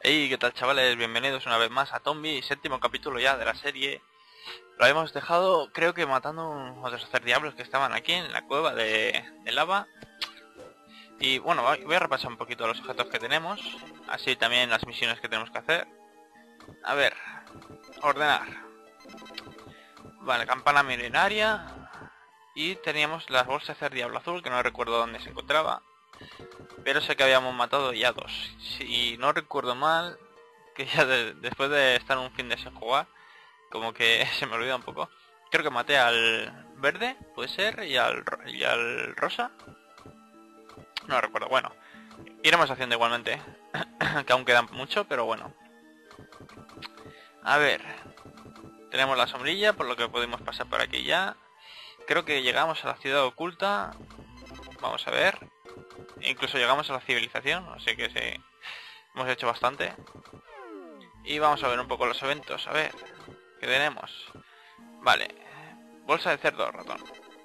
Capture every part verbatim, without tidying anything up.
Hey, ¿qué tal, chavales? Bienvenidos una vez más a Tombi, séptimo capítulo ya de la serie. Lo habíamos dejado, creo que matando unos diablos que estaban aquí en la cueva de, de lava. Y bueno, voy a repasar un poquito los objetos que tenemos, así también las misiones que tenemos que hacer. A ver, ordenar. Vale, campana milenaria. Y teníamos las bolsas de diablo azul, que no recuerdo dónde se encontraba. Pero sé que habíamos matado ya dos. Si no recuerdo mal, que ya de, después de estar un fin de sin jugar, como que se me olvida un poco. Creo que maté al verde, puede ser, y al, y al rosa. No recuerdo, bueno. Iremos haciendo igualmente, que aún queda mucho, pero bueno. A ver. Tenemos la sombrilla, por lo que podemos pasar por aquí ya. Creo que llegamos a la ciudad oculta. Vamos a ver. Incluso llegamos a la civilización, así que sí, hemos hecho bastante. Y vamos a ver un poco los eventos, a ver, ¿qué tenemos? Vale, bolsa de cerdo ratón.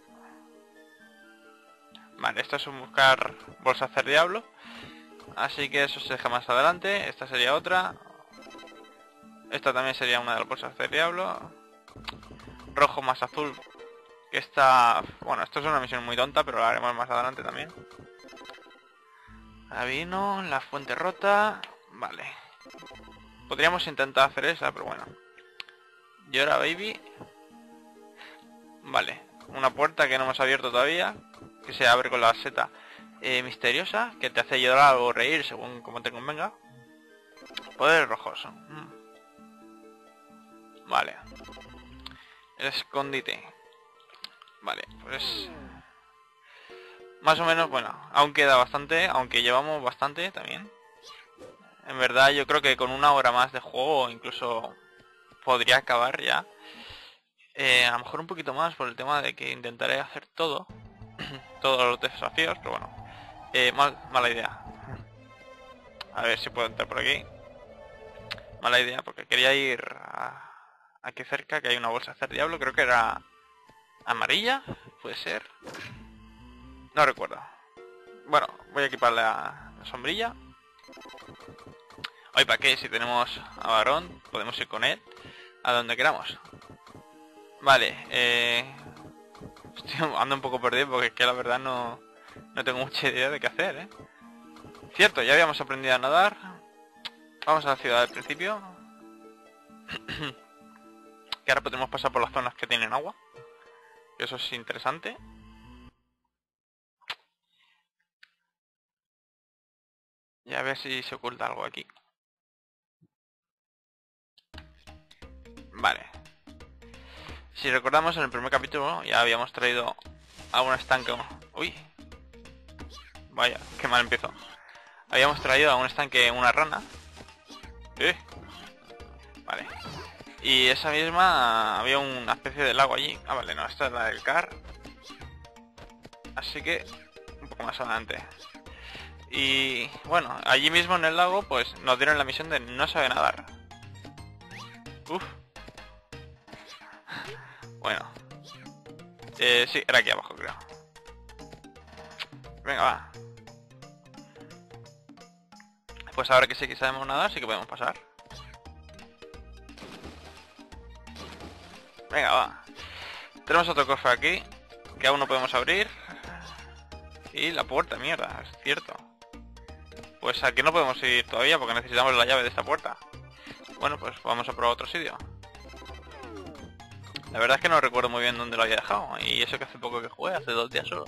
Vale, esto es un buscar bolsa de cerdo diablo. Así que eso se deja más adelante. Esta sería otra. Esta también sería una de las bolsas de cerdo diablo. Rojo más azul. Que esta... Bueno, esto es una misión muy tonta, pero la haremos más adelante también. Vino, la fuente rota. Vale. Podríamos intentar hacer esa, pero bueno. Llora baby. Vale. Una puerta que no hemos abierto todavía, que se abre con la seta eh, misteriosa, que te hace llorar o reír según como te convenga. Poderes rojos. Mm. Vale. El escondite. Vale, pues... Más o menos, bueno, aún queda bastante, aunque llevamos bastante también. En verdad yo creo que con una hora más de juego incluso podría acabar ya. Eh, a lo mejor un poquito más por el tema de que intentaré hacer todo. Todos los desafíos, pero bueno. Eh, mal, mala idea. A ver si puedo entrar por aquí. Mala idea, porque quería ir a... aquí cerca, que hay una bolsa de hacer diablo. Creo que era amarilla, puede ser. No recuerdo. Bueno, voy a equipar la, la sombrilla. Hoy, ¿para qué? Si tenemos a Varón, podemos ir con él a donde queramos. Vale, eh... Estoy ando un poco perdido porque es que la verdad no, no tengo mucha idea de qué hacer, ¿eh? Cierto, ya habíamos aprendido a nadar. Vamos a la ciudad del principio. Que ahora podemos pasar por las zonas que tienen agua. Eso es interesante. Y a ver si se oculta algo aquí. Vale. Si recordamos, en el primer capítulo ya habíamos traído a un estanque... Uy. Vaya, qué mal empiezo. Habíamos traído a un estanque una rana. Eh. Vale. Y esa misma había una especie de lago allí. Ah, vale, no, esta es la del car. Así que un poco más adelante. Y bueno, allí mismo en el lago pues nos dieron la misión de no saber nadar. Uf. Bueno. Eh, sí, era aquí abajo, creo. Venga, va. Pues ahora que sí que sabemos nadar, sí que podemos pasar. Venga, va. Tenemos otro cofre aquí, que aún no podemos abrir. Y la puerta, mierda, es cierto. Pues aquí no podemos ir todavía porque necesitamos la llave de esta puerta. Bueno, pues vamos a probar otro sitio. La verdad es que no recuerdo muy bien dónde lo había dejado. Y eso que hace poco que jugué, hace dos días solo.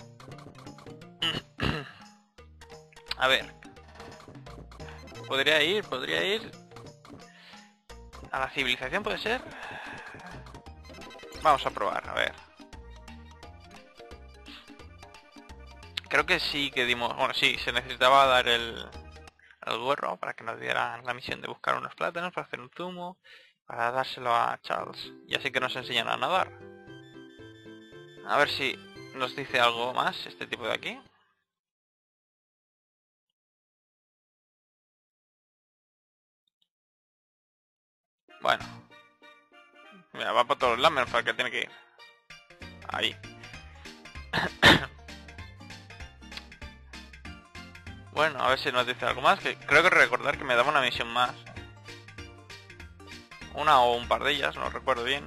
A ver. Podría ir, podría ir... a la civilización, ¿puede ser? Vamos a probar, a ver. Creo que sí que dimos... Bueno, sí, se necesitaba dar el... el guarro para que nos diera la misión de buscar unos plátanos para hacer un zumo, para dárselo a Charles y así que nos enseñan a nadar. A ver si nos dice algo más este tipo de aquí. Bueno, mira, va por todos lados menos para el que tiene que ir. Ahí. Bueno, a ver si nos dice algo más, que creo que recordar que me daba una misión más. Una o un par de ellas, no recuerdo bien.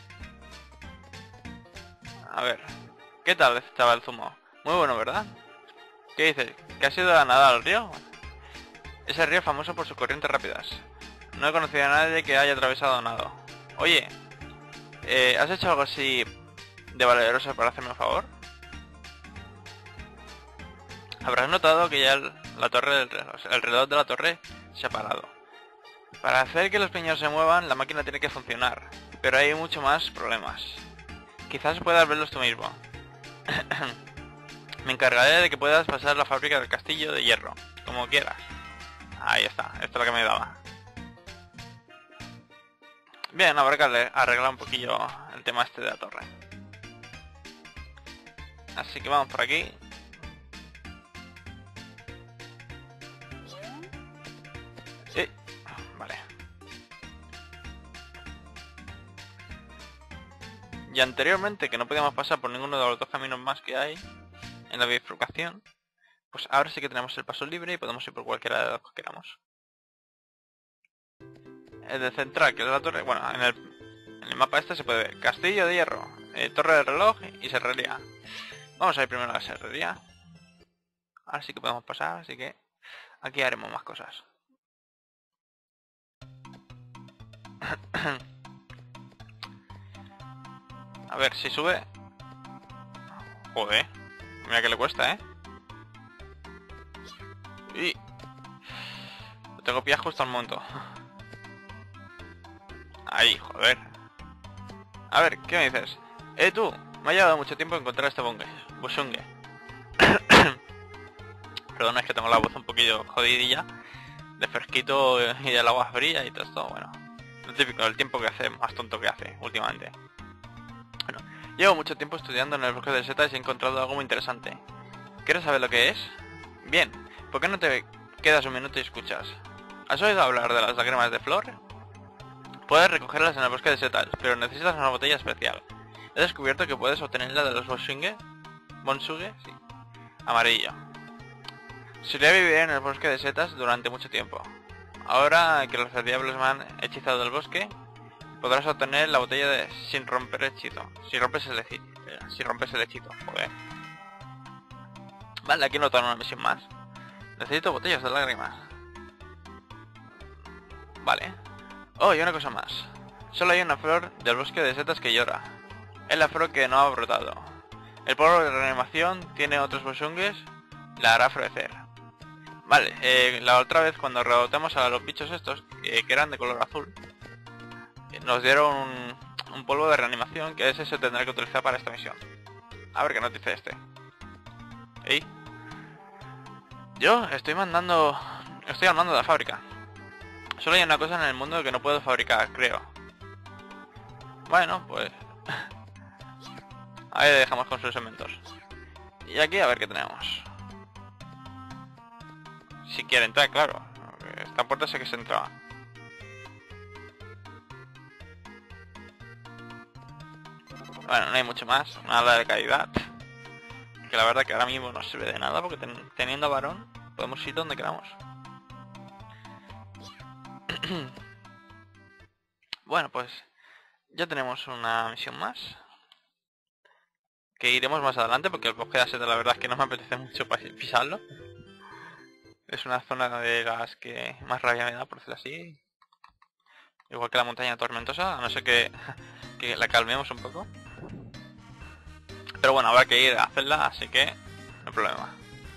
A ver, ¿qué tal estaba el zumo? Muy bueno, ¿verdad? ¿Qué dices? ¿Que has ido a nadar al río? Ese río es famoso por sus corrientes rápidas. No he conocido a nadie que haya atravesado nado. Oye, eh, ¿has hecho algo así de valeroso para hacerme un favor? Habrás notado que ya el, la torre del reloj, el reloj de la torre se ha parado. Para hacer que los piñones se muevan, la máquina tiene que funcionar, pero hay mucho más problemas. Quizás puedas verlos tú mismo. Me encargaré de que puedas pasar la fábrica del castillo de hierro, como quieras. Ahí está, esto es lo que me daba. Bien, habrá que arreglar un poquillo el tema este de la torre. Así que vamos por aquí. Sí, vale. Y anteriormente, que no podíamos pasar por ninguno de los dos caminos más que hay en la bifurcación, pues ahora sí que tenemos el paso libre y podemos ir por cualquiera de los que queramos. El de central, que es la torre, bueno, en el, en el mapa este se puede ver castillo de hierro, eh, torre del reloj y serrería. Vamos a ir primero a la serrería. Ahora sí que podemos pasar, así que aquí haremos más cosas. A ver si sube. Joder, mira que le cuesta, ¿eh? Y lo tengo pillado justo al momento. Ahí, joder. A ver, ¿qué me dices? Eh, tú, me ha llevado mucho tiempo encontrar este bongue. Bushungue. Perdona, es que tengo la voz un poquillo jodidilla. De fresquito y del agua fría y todo esto, bueno. Lo típico, el tiempo que hace, más tonto que hace últimamente. Bueno, llevo mucho tiempo estudiando en el bosque de setas y he encontrado algo muy interesante. ¿Quieres saber lo que es? Bien, ¿por qué no te quedas un minuto y escuchas? ¿Has oído hablar de las lágrimas de flor? Puedes recogerlas en el bosque de setas, pero necesitas una botella especial. He descubierto que puedes obtenerla de los Bonsuge, Bonsuge, sí, amarillo. Solía vivir en el bosque de setas durante mucho tiempo. Ahora que los diablos me han hechizado del bosque, podrás obtener la botella de sin romper hechizo. Si rompes el hechizo. Si rompes el hechizo, joder. Vale, aquí notan una misión más. Necesito botellas de lágrimas. Vale. Oh, y una cosa más. Solo hay una flor del bosque de setas que llora. Es la flor que no ha brotado. El polvo de reanimación tiene otros bosungues. La hará florecer. Vale, eh, la otra vez cuando rebotamos a los bichos estos, eh, que eran de color azul, eh, nos dieron un, un polvo de reanimación, que ese se tendrá que utilizar para esta misión. A ver qué nos dice este. ¿Ey? Yo estoy mandando... Estoy armando de la fábrica. Solo hay una cosa en el mundo que no puedo fabricar, creo. Bueno, pues... ahí dejamos con sus elementos. Y aquí a ver qué tenemos. Si quiere entrar, claro. Esta puerta sé que se entraba. Bueno, no hay mucho más. Nada de calidad. Que la verdad que ahora mismo no sirve de nada porque ten teniendo a varón podemos ir donde queramos. Bueno, pues ya tenemos una misión más. Que iremos más adelante porque el bosque de Aseta la verdad es que no me apetece mucho pisarlo. Es una zona de las que más rabia me da, por decirlo así. Igual que la montaña tormentosa, a no ser que, que la calmemos un poco. Pero bueno, habrá que ir a hacerla, así que no hay problema.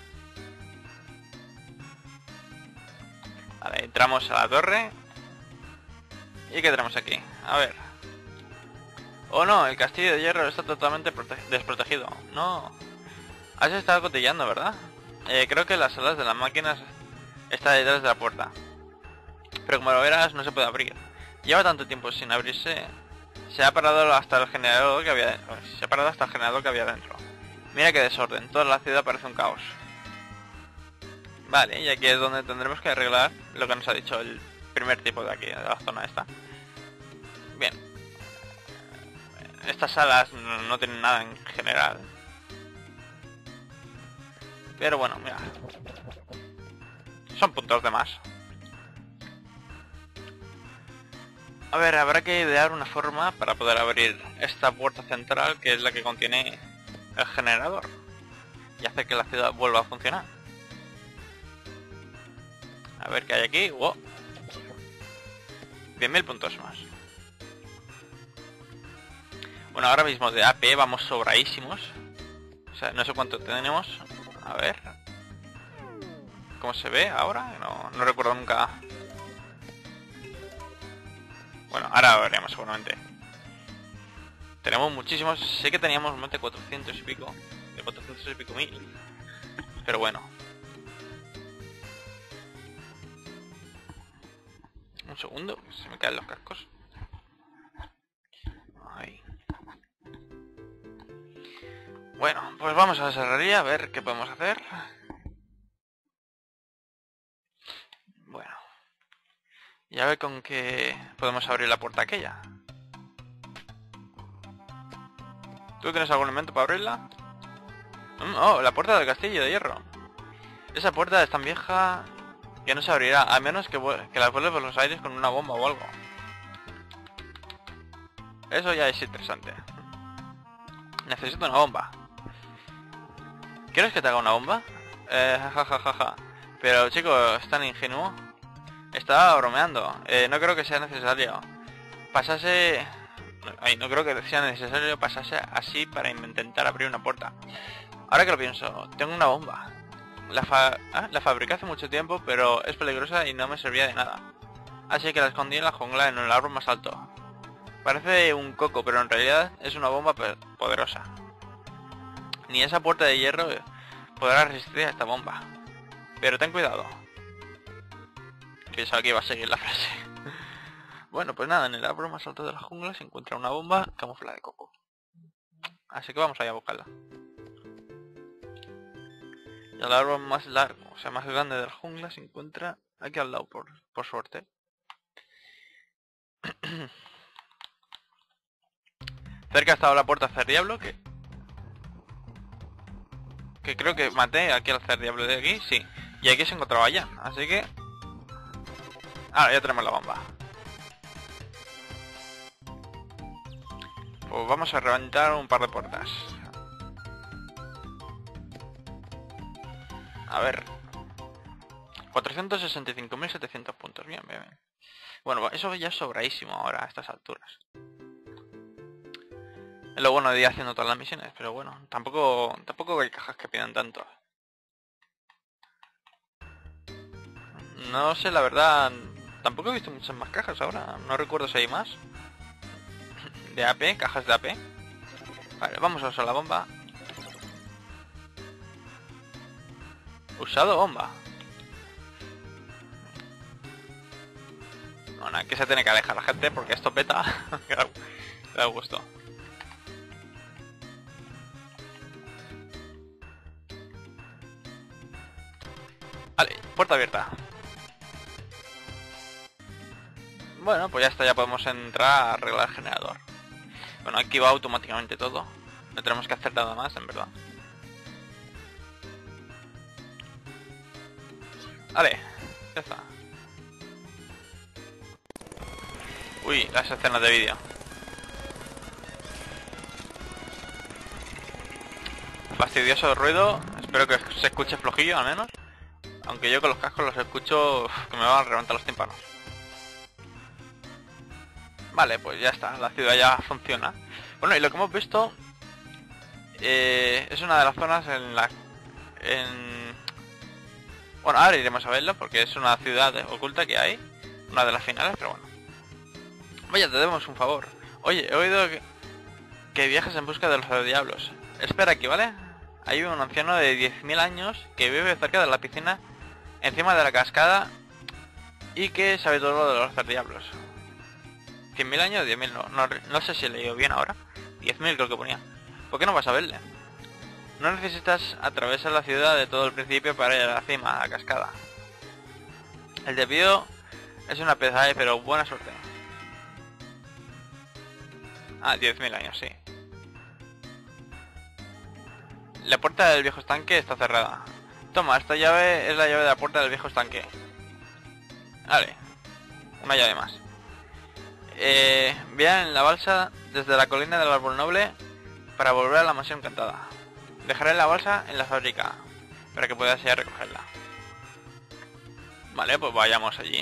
Vale, entramos a la torre. ¿Y qué tenemos aquí? A ver. Oh no, el castillo de hierro está totalmente desprotegido. No. Has estado cotillando, ¿verdad? Eh, creo que las salas de las máquinas está detrás de la puerta. Pero como lo verás, no se puede abrir. Lleva tanto tiempo sin abrirse. Se ha parado hasta el generador que había dentro. Se ha parado hasta el generador que había dentro. Mira qué desorden. Toda la ciudad parece un caos. Vale, y aquí es donde tendremos que arreglar lo que nos ha dicho el primer tipo de aquí, de la zona esta. Bien. Estas salas no tienen nada en general. Pero bueno, mira. Son puntos de más. A ver, habrá que idear una forma para poder abrir esta puerta central, que es la que contiene el generador, y hacer que la ciudad vuelva a funcionar. A ver qué hay aquí. Wow. diez mil puntos más. Bueno, ahora mismo de A P vamos sobradísimos. O sea, no sé cuánto tenemos. A ver. ¿Cómo se ve ahora? No, no recuerdo nunca. Bueno, ahora veremos seguramente. Tenemos muchísimos. Sé que teníamos más de cuatrocientos y pico. De cuatrocientos y pico mil. Pero bueno. Un segundo, se me caen los cascos. Ahí. Bueno, pues vamos a la serrería a ver qué podemos hacer. Bueno. Y a ver con qué podemos abrir la puerta aquella. ¿Tú tienes algún elemento para abrirla? Mm, oh, la puerta del castillo de hierro. Esa puerta es tan vieja que no se abrirá, a menos que, que la vuelva por los aires con una bomba o algo. Eso ya es interesante. Necesito una bomba. ¿Quieres que te haga una bomba? Eh, jajajaja. Ja, ja, ja. Pero chico, es tan ingenuo. Estaba bromeando. Eh, no creo que sea necesario pasarse... Ay, no creo que sea necesario pasarse así para intentar abrir una puerta. Ahora que lo pienso, tengo una bomba. La, fa... ¿Ah? la fabriqué hace mucho tiempo, pero es peligrosa y no me servía de nada. Así que la escondí en la jungla en el árbol más alto. Parece un coco, pero en realidad es una bomba poderosa. Ni esa puerta de hierro podrá resistir a esta bomba. Pero ten cuidado. Pensaba que iba a seguir la frase. Bueno, pues nada, en el árbol más alto de la jungla se encuentra una bomba camuflada de coco. Así que vamos allá a buscarla. Y el árbol más largo, o sea, más grande de la jungla se encuentra aquí al lado, por, por suerte. Cerca estaba la puerta Cer Diablo, que... Que creo que maté aquí al Cer Diablo de aquí, sí. Y aquí se encontraba ya, así que... Ahora ya tenemos la bomba. Pues vamos a reventar un par de puertas. A ver. cuatrocientos sesenta y cinco mil setecientos puntos. Bien, bien, bien. Bueno, eso ya es sobradísimo ahora a estas alturas. Es lo bueno de ir haciendo todas las misiones, pero bueno, tampoco tampoco hay cajas que pidan tanto. No sé, la verdad, tampoco he visto muchas más cajas ahora. No recuerdo si hay más. De A P, cajas de A P. Vale, vamos a usar la bomba. Usado bomba. Bueno, aquí se tiene que alejar la gente porque esto peta. Me da gusto. Vale, puerta abierta. Bueno, pues ya está, ya podemos entrar a arreglar el generador. Bueno, aquí va automáticamente todo. No tenemos que hacer nada más, en verdad. Vale, ya está. Uy, las escenas de vídeo. Fastidioso ruido. Espero que se escuche flojillo al menos. Aunque yo con los cascos los escucho uf, que me van a reventar los tímpanos. Vale, pues ya está, la ciudad ya funciona. Bueno, y lo que hemos visto eh, es una de las zonas en la... En... Bueno, ahora iremos a verlo porque es una ciudad oculta que hay. Una de las finales, pero bueno. Vaya, te debemos un favor. Oye, he oído que, que viajas en busca de los diablos. Espera aquí, ¿vale? Hay un anciano de diez mil años que vive cerca de la piscina, encima de la cascada, y que sabe todo lo de los cerdiablos. ¿cien mil años? diez mil no, no. No sé si he leído bien ahora. diez mil creo que ponía. ¿Por qué no vas a verle? No necesitas atravesar la ciudad de todo el principio para ir a la cima, a la cascada. El desvío es una pesadilla, pero buena suerte. Ah, diez mil años, sí. La puerta del viejo estanque está cerrada. Toma, esta llave es la llave de la puerta del viejo estanque. Vale. Una llave más. Eh, vean la balsa desde la colina del árbol noble para volver a la mansión encantada. Dejaré la balsa en la fábrica para que puedas ir a recogerla. Vale, pues vayamos allí.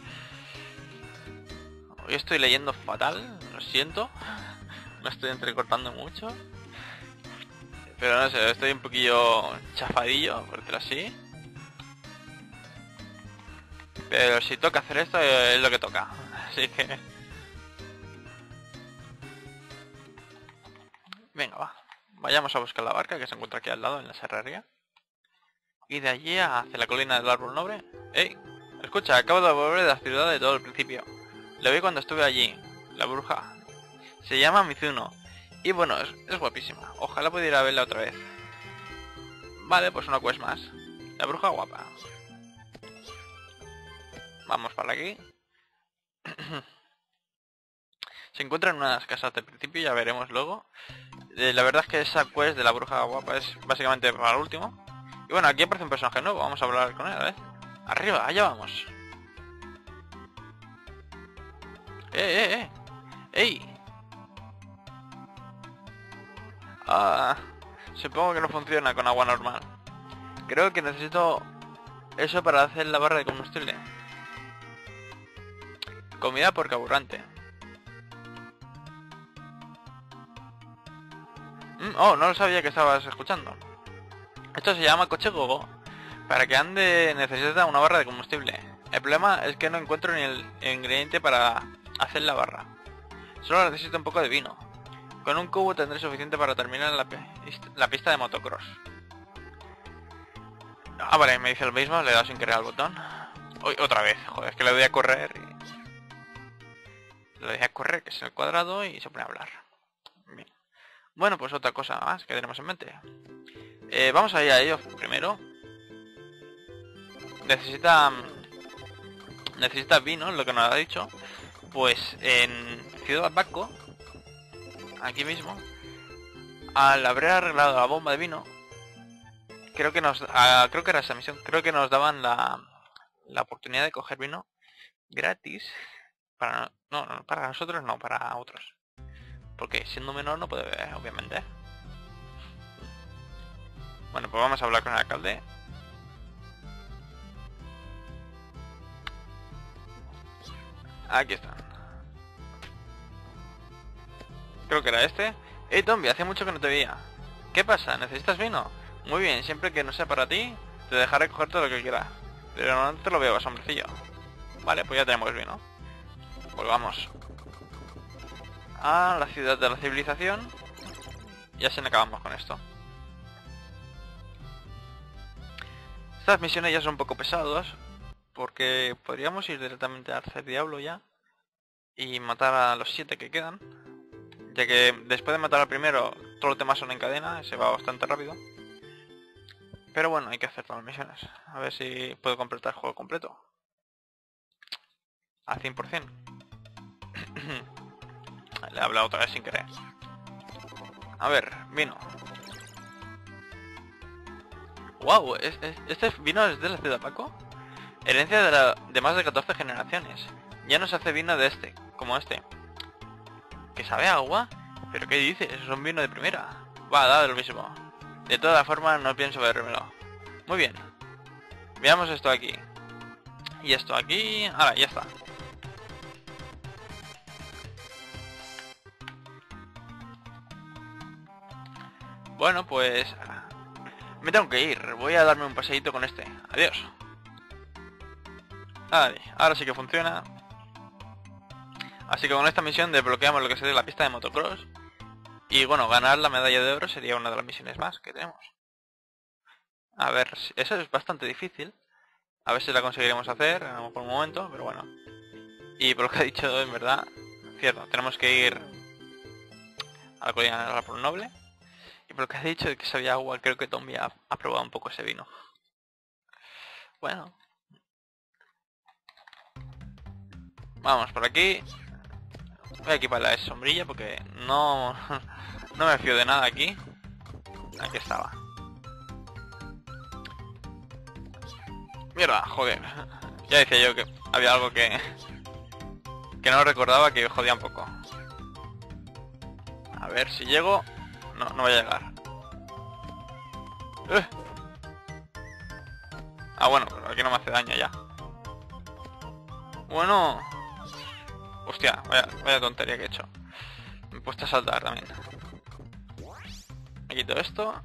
Hoy estoy leyendo fatal, lo siento. Me estoy entrecortando mucho. Pero no sé, estoy un poquillo chafadillo, por decirlo así. Pero si toca hacer esto, es lo que toca. Así que... venga, va. Vayamos a buscar la barca que se encuentra aquí al lado, en la serrería. Y de allí hacia la colina del árbol noble. ¡Ey! Escucha, acabo de volver de la ciudad de todo el principio. Lo vi cuando estuve allí. La bruja. Se llama Mizuno. Y bueno, es, es guapísima. Ojalá pudiera verla otra vez. Vale, pues una quest más. La bruja guapa. Vamos para aquí. Se encuentra en unas casas de principio, ya veremos luego. Eh, la verdad es que esa quest de la bruja guapa es básicamente para el último. Y bueno, aquí aparece un personaje nuevo, vamos a hablar con él, a ver. Arriba, allá vamos. Eh, eh, eh. ¡Ey! Ah, supongo que no funciona con agua normal. Creo que necesito eso para hacer la barra de combustible. Comida por carburante. Mm, oh, no lo sabía que estabas escuchando. Esto se llama coche gogo. Para que ande necesita una barra de combustible. El problema es que no encuentro ni el ingrediente para hacer la barra. Solo necesito un poco de vino. Con un cubo tendré suficiente para terminar la, la pista de motocross. Ah, vale, me dice lo mismo, le he dado sin querer al botón. Uy, otra vez, joder, es que le doy a correr y... le doy a correr, que es el cuadrado, y se pone a hablar. Bien. Bueno, pues otra cosa más que tenemos en mente. Eh, vamos a ir a ello primero. Necesita... Necesita vino, lo que nos ha dicho. Pues en Ciudad Baco, aquí mismo, al haber arreglado la bomba de vino, creo que nos... Uh, creo que era esa misión. Creo que nos daban la, la oportunidad de coger vino gratis. Para no, no, para nosotros no, para otros. Porque siendo menor no puede beber, obviamente. Bueno, pues vamos a hablar con el alcalde. Aquí están. Creo que era este. Hey Tombi, hace mucho que no te veía. ¿Qué pasa? ¿Necesitas vino? Muy bien, siempre que no sea para ti, te dejaré coger todo lo que quieras. Pero no te lo veo, hombrecillo. Vale, pues ya tenemos vino. Volvamos a la ciudad de la civilización. Y así acabamos con esto. Estas misiones ya son un poco pesadas, porque podríamos ir directamente a hacer diablo ya y matar a los siete que quedan, ya que después de matar al primero todos los demás son en cadena y se va bastante rápido. Pero bueno, hay que hacer todas las misiones. A ver si puedo completar el juego completo al cien por cien. Le he hablado otra vez sin querer. A ver, vino. Wow, ¿es, es, ¿este vino es de la ciudad Paco? Herencia de, la, de más de catorce generaciones. Ya no se hace vino de este, como este. ¿Que sabe a agua? ¿Pero qué dices? Es un vino de primera. Va, da lo mismo. De todas formas no pienso bebérmelo. Muy bien. Veamos esto aquí. Y esto aquí... ahora, ya está. Bueno, pues... me tengo que ir. Voy a darme un paseíto con este. Adiós. Vale, ahora sí que funciona. Así que con esta misión desbloqueamos lo que sería la pista de motocross. Y bueno, ganar la medalla de oro sería una de las misiones más que tenemos. A ver, eso es bastante difícil. A ver si la conseguiremos hacer por un momento, pero bueno. Y por lo que ha dicho, en verdad, cierto, tenemos que ir a la colina del árbol noble. Y por lo que ha dicho de que sabía agua, creo que Tommy ha, ha probado un poco ese vino. Bueno. Vamos por aquí. Voy a equipar la sombrilla porque no, no me fío de nada aquí. Aquí estaba. Mierda, joder. Ya decía yo que había algo que... Que no recordaba, que jodía un poco. A ver si llego... No, no voy a llegar. ¡Eh! Ah, bueno, pero aquí no me hace daño ya. Bueno... Hostia, vaya, vaya tontería que he hecho. Me he puesto a saltar también. Me quito esto.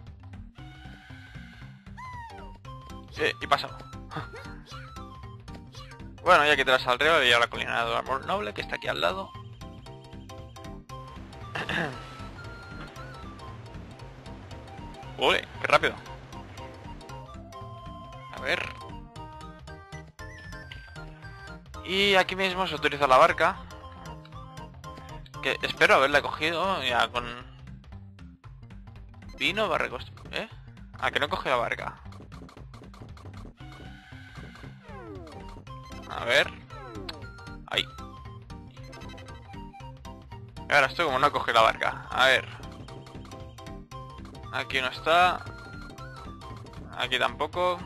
Eh, y paso. Bueno, ya que te las al río y a la colina del árbol noble, que está aquí al lado. Uy, qué rápido. A ver. Y aquí mismo se utiliza la barca. Que espero haberla cogido ya con... Vino, barra... ¿Eh? Ah, que no coge la barca. A ver. Ahí. Ahora estoy como no coge la barca. A ver. Aquí no está. Aquí tampoco.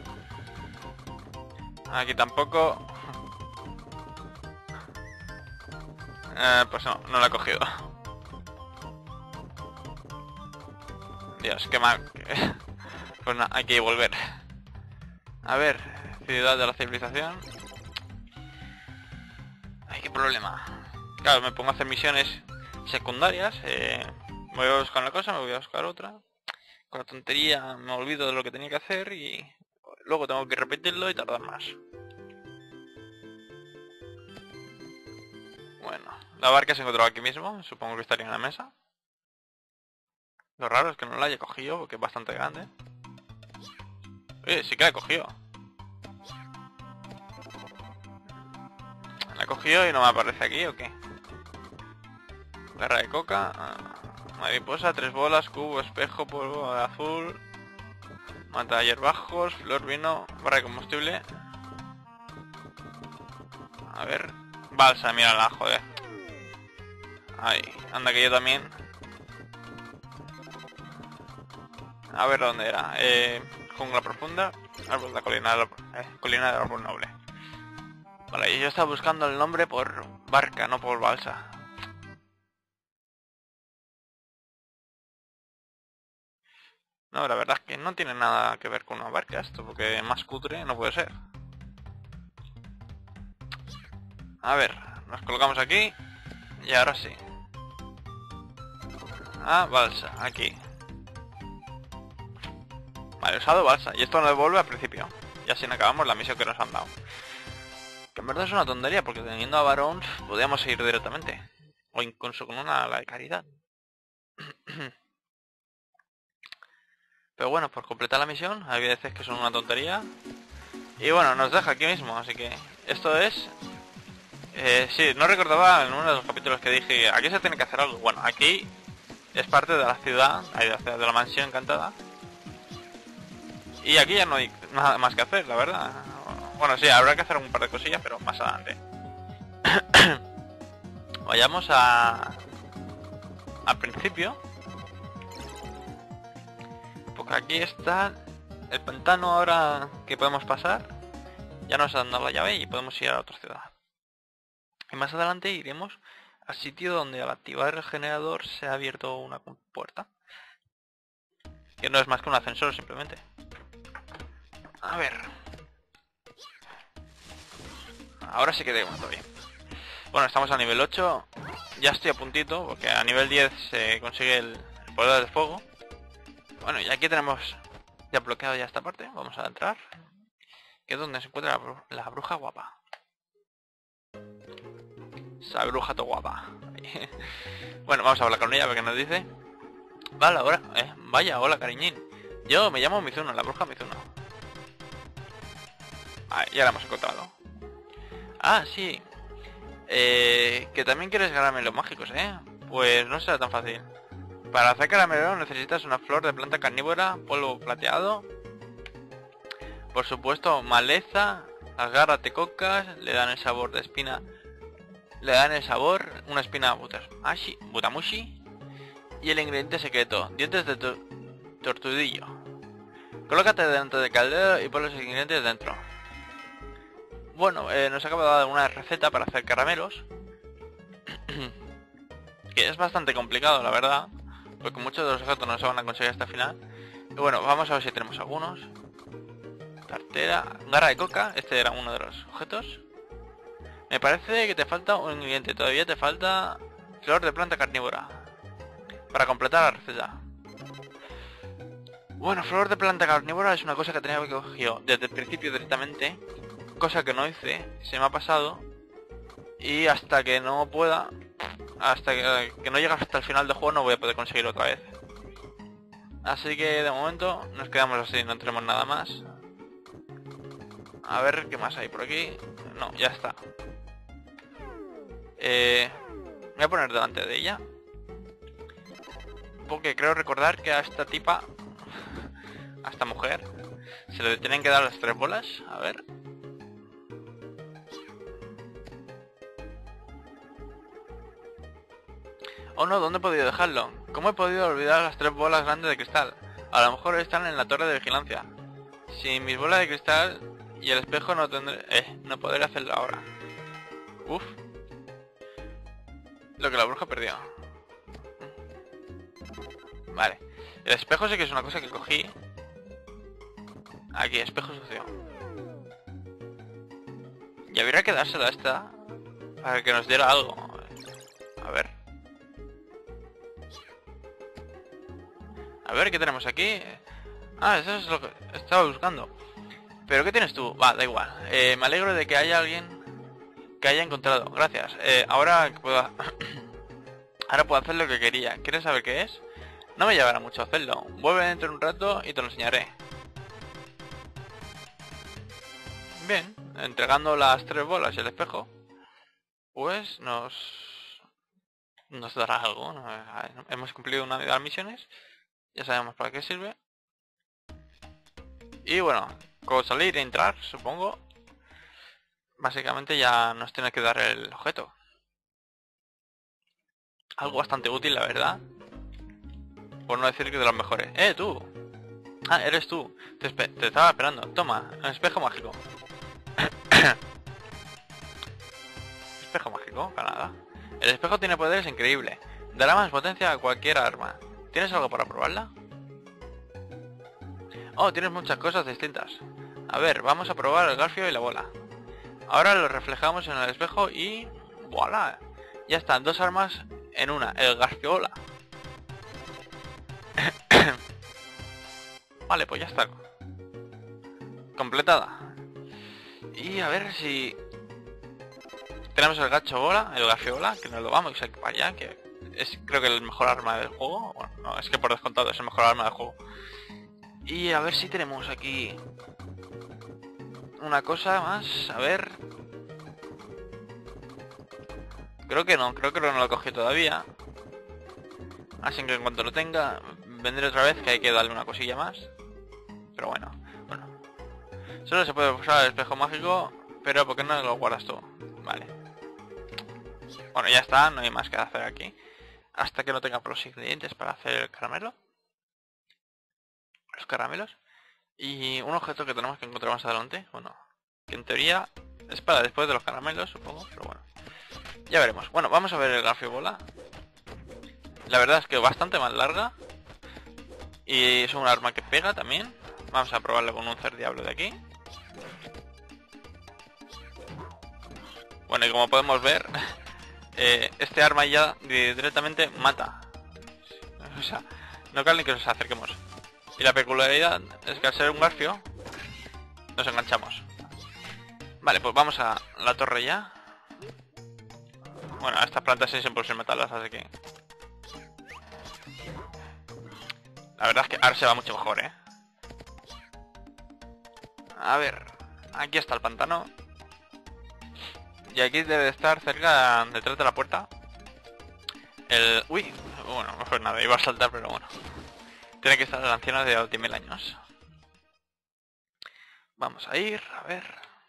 Aquí tampoco. Eh, pues no, no la he cogido. Dios, qué mal. Pues nada, hay que volver. A ver, ciudad de la civilización. Ay, qué problema. Claro, me pongo a hacer misiones secundarias. Eh, voy a buscar una cosa, me voy a buscar otra. Con la tontería me olvido de lo que tenía que hacer y luego tengo que repetirlo y tardar más. Bueno, la barca se encontró aquí mismo, supongo que estaría en la mesa. Lo raro es que no la haya cogido porque es bastante grande. Oye, sí que la he cogido. La he cogido y no me aparece aquí, ¿o qué? Garra de coca, mariposa, tres bolas, cubo, espejo, polvo azul, mata de hierbajos, flor, vino, barra de combustible. A ver, balsa, mírala, joder. Ay, anda que yo también. A ver dónde era. Eh, jungla profunda, árbol de la colina, del, eh, colina del árbol noble. Vale, y yo estaba buscando el nombre por barca, no por balsa. No, la verdad es que no tiene nada que ver con una barca esto, porque más cutre no puede ser. A ver, nos colocamos aquí. Y ahora sí. Ah, balsa, aquí. Vale, he usado balsa. Y esto nos devuelve al principio. Y así acabamos la misión que nos han dado. Que en verdad es una tontería, porque teniendo a Barón podríamos ir directamente. O incluso con una ala de caridad. Pero bueno, por completar la misión, hay veces que son una tontería. Y bueno, nos deja aquí mismo, así que esto es... Eh, sí, no recordaba en uno de los capítulos que dije, aquí se tiene que hacer algo. Bueno, aquí es parte de la ciudad, de la, ciudad, de la mansión encantada. Y aquí ya no hay nada más que hacer, la verdad. Bueno, sí, habrá que hacer un par de cosillas, pero más adelante. Vayamos a... al principio. Porque aquí está el pantano ahora que podemos pasar. Ya nos han dado la llave y podemos ir a otra ciudad. Y más adelante iremos al sitio donde al activar el generador se ha abierto una puerta. Que no es más que un ascensor simplemente. A ver. Ahora sí que tengo todo bien. Bueno, estamos a nivel ocho. Ya estoy a puntito, porque a nivel diez se consigue el, el poder del fuego. Bueno, y aquí tenemos ya bloqueado ya esta parte. Vamos a entrar. Que es donde se encuentra la, bru la bruja guapa. Esa bruja to guapa. Bueno, vamos a hablar con ella a ver qué nos dice. Vale, ahora, eh, vaya, hola cariñín. Yo me llamo Mizuno, la bruja Mizuno. Ah, ya la hemos encontrado. Ah, sí. Eh, que también quieres caramelos mágicos, ¿eh? Pues no será tan fácil. Para hacer caramelo necesitas una flor de planta carnívora, polvo plateado. Por supuesto, maleza. Las garras de cocas le dan el sabor de espina. Le dan el sabor, una espina butamushi, butamushi. Y el ingrediente secreto, dientes de to tortudillo. Colócate delante del caldero y pon los ingredientes dentro. Bueno, eh, nos acaba de dar una receta para hacer caramelos. Que es bastante complicado, la verdad. Porque muchos de los objetos no se van a conseguir hasta el final. Y bueno, vamos a ver si tenemos algunos. Cartera, garra de coca, este era uno de los objetos. Me parece que te falta un ingrediente, todavía te falta flor de planta carnívora para completar la receta. Bueno, flor de planta carnívora es una cosa que tenía que coger desde el principio directamente, cosa que no hice, se me ha pasado. Y hasta que no pueda, hasta que, que no llegue hasta el final del juego no voy a poder conseguirlo otra vez. Así que de momento nos quedamos así, no tenemos nada más. A ver qué más hay por aquí. No, ya está. Eh, me voy a poner delante de ella. Porque creo recordar que a esta tipa, a esta mujer, se le tienen que dar las tres bolas. A ver. Oh no, ¿dónde he podido dejarlo? ¿Cómo he podido olvidar las tres bolas grandes de cristal? A lo mejor están en la torre de vigilancia. Sin mis bolas de cristal y el espejo no tendré... Eh, no podré hacerlo ahora. Uf. Lo que la bruja perdió. Vale. El espejo sí que es una cosa que cogí. Aquí, espejo sucio. Y habría que dársela a esta para que nos diera algo. A ver. A ver, ¿qué tenemos aquí? Ah, eso es lo que estaba buscando. ¿Pero qué tienes tú? Va, da igual. Eh, me alegro de que haya alguien que haya encontrado. Gracias. Eh, ahora puedo... ahora puedo hacer lo que quería. ¿Quieres saber qué es? No me llevará mucho hacerlo. Vuelve dentro de un rato y te lo enseñaré. Bien, entregando las tres bolas y el espejo, pues nos... nos dará algo, ¿no? Hemos cumplido una de las misiones. Ya sabemos para qué sirve. Y bueno, con salir e entrar, supongo, básicamente ya nos tiene que dar el objeto. Algo bastante útil, la verdad. Por no decir que de los mejores. ¡Eh, tú! Ah, eres tú. Te, te estaba esperando. Toma, un espejo mágico. Espejo mágico, para nada. El espejo tiene poderes increíbles. Dará más potencia a cualquier arma. ¿Tienes algo para probarla? Oh, tienes muchas cosas distintas. A ver, vamos a probar el garfio y la bola. Ahora lo reflejamos en el espejo y... ¡voilà! Ya están, dos armas en una. El garfio-bola. Vale, pues ya está. Completada. Y a ver si... tenemos el gacho-bola, el garfio-bola, que nos lo vamos a ir para allá, que es creo que el mejor arma del juego. Bueno, no, es que por descontado es el mejor arma del juego. Y a ver si tenemos aquí una cosa más, a ver. Creo que no, creo que no lo he cogido todavía. Así que en cuanto lo tenga, vendré otra vez, que hay que darle una cosilla más. Pero bueno, bueno. Solo se puede usar el espejo mágico, pero ¿por qué no lo guardas tú? Vale. Bueno, ya está, no hay más que hacer aquí. Hasta que no tenga los ingredientes para hacer el caramelo. Los caramelos. Y un objeto que tenemos que encontrar más adelante. Bueno, que en teoría es para después de los caramelos, supongo, pero bueno. Ya veremos. Bueno, vamos a ver el garfio bola. La verdad es que bastante más larga. Y es un arma que pega también. Vamos a probarlo con un cerdiablo de aquí. Bueno, y como podemos ver, eh, este arma ya directamente mata. O sea, no cal ni que nos acerquemos. Y la peculiaridad es que al ser un garfio, nos enganchamos. Vale, pues vamos a la torre ya. Bueno, a estas plantas sí se pueden matarlas, así que... la verdad es que ahora se va mucho mejor, ¿eh? A ver, aquí está el pantano. Y aquí debe estar cerca, detrás de la puerta, el... uy, bueno, no fue nada, iba a saltar, pero bueno. Tiene que estar el anciano de diez mil años. Vamos a ir, a ver...